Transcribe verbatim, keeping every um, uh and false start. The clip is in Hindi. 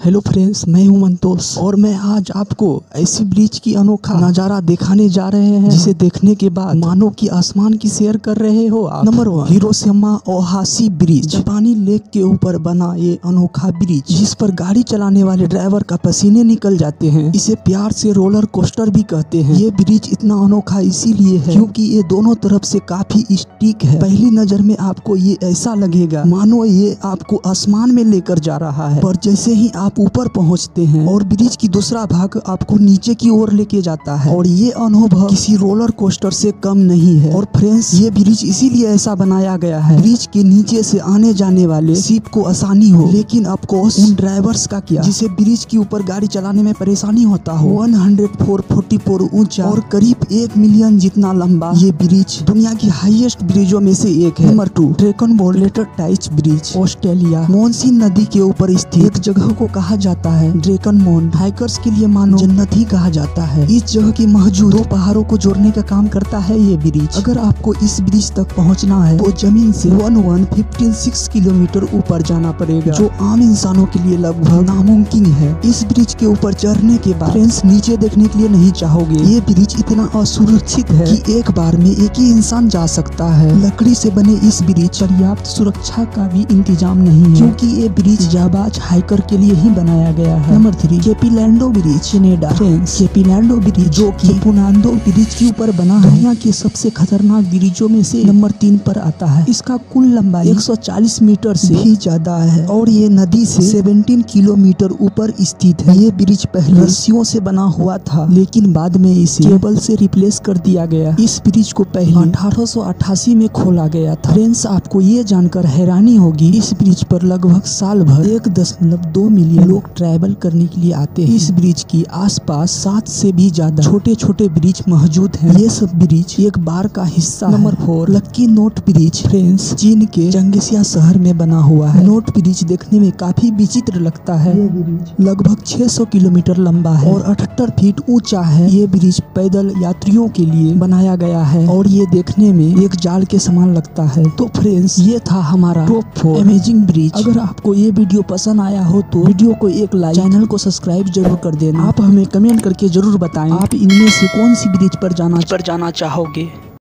हेलो फ्रेंड्स, मैं हूं मंतोष और मैं आज आपको ऐसी ब्रिज की अनोखा नजारा दिखाने जा रहे हैं जिसे देखने के बाद मानो कि आसमान की सैर कर रहे हो आप। Number one, Hiroshima Ohashi bridge. जापानी लेक के ऊपर बना ये अनोखा ब्रिज जिस पर गाड़ी चलाने वाले ड्राइवर का पसीने निकल जाते हैं। इसे प्यार से रोलर कोस्टर भी कहते हैं। ये ब्रिज इतना अनोखा इसीलिए है क्योंकि ये दोनों तरफ से काफी स्टीक है। पहली नजर में आपको ये ऐसा लगेगा मानो ये आपको आसमान में लेकर जा रहा है, पर जैसे ही आप ऊपर पहुंचते हैं और ब्रिज की दूसरा भाग आपको नीचे की ओर लेके जाता है और ये अनुभव किसी रोलर कोस्टर से कम नहीं है। और फ्रेंड्स, ये ब्रिज इसीलिए ऐसा बनाया गया है ब्रिज के नीचे से आने जाने वाले शिप को आसानी हो, लेकिन ऑफ कोर्स उन ड्राइवर्स का क्या जिसे ब्रिज के ऊपर गाड़ी चलाने में परेशानी होता हो। एक सौ चौवालीस ऊंचा और करीब एक मिलियन जितना लंबा ये ब्रिज दुनिया की हाईएस्ट ब्रिजों में से एक है। Number two, dragon board letter टाइच ब्रिज। ऑस्ट्रेलिया मोनसी नदी के ऊपर स्थित एक जगह को कहा जाता है ड्रैगन माउंट। हाइकर्स के लिए मानो जन्नत ही कहा जाता है। इस जगह की मौजूद दो पहाड़ों को जोड़ने का काम करता है ये ब्रिज। अगर आपको इस ब्रिज तक पहुंचना है तो जमीन से one one fifteen six kilometre ऊपर जाना पड़ेगा, जो आम इंसानों के लिए लगभग नामुमकिन है। इस ब्रिज के ऊपर चढ़ने के बाद फ्रेंड्स नीचे देखने के लिए नहीं चाहोगे। ये ब्रिज इतना असुरक्षित है कि एक बार में एक ही इंसान जा सकता है। लकड़ी से बने इस ब्रिज पर्याप्त सुरक्षा का भी इंतजाम नहीं है क्योंकि ये ब्रिज जाबाज हाइकर के लिए ही बनाया गया है। नंबर थ्री, केपीलैंडो ब्रिज, कनाडा। फ्रेंड्स, केपीलैंडो पुनांदो ब्रिज जो कि पुनांदो ब्रिज के ऊपर बना है, दुनिया के सबसे खतरनाक ब्रिजों में से नंबर तीन पर आता है। इसका कुल लंबाई एक सौ चालीस मीटर से भी ज्यादा है और ये नदी से सत्रह किलोमीटर ऊपर स्थित है। ये ब्रिज पहले रस्सियों से बना हुआ था, लेकिन बाद में इसे केबल से रिप्लेस कर दिया गया। इस ब्रिज को पहले अठारह सौ अट्ठासी में खोला गया था। फ्रेंड्स, आपको ये जानकर हैरानी होगी इस ब्रिज पर लगभग साल भर एक दशमलव दो मिलियन लोग ट्रैवल करने के लिए आते हैं। इस ब्रिज की आसपास सात से भी ज्यादा छोटे छोटे ब्रिज मौजूद हैं। ये सब ब्रिज एक बार का हिस्सा है। Number four, lucky knot bridge. Friends, चीन के चंगेसिया शहर में बना हुआ है। नोट ब्रिज देखने में काफी विचित्र लगता है। ये ब्रिज लगभग छह सौ किलोमीटर लंबा है और अठहत्तर फीट ऊंचा है। ये ब्रिज पैदल यात्रियों के लिए बनाया गया है और ये देखने में एक जाल के समान लगता है। तो फ्रेंड्स, ये था हमारा टॉप फोर अमेजिंग ब्रिज। अगर आपको ये वीडियो पसंद आया हो तो वीडियो को एक लाइक, चैनल को सब्सक्राइब जरूर कर देना। आप हमें कमेंट करके जरूर बताएं आप इनमें से कौन सी ब्रिज पर जाना पर जाना चाहोगे।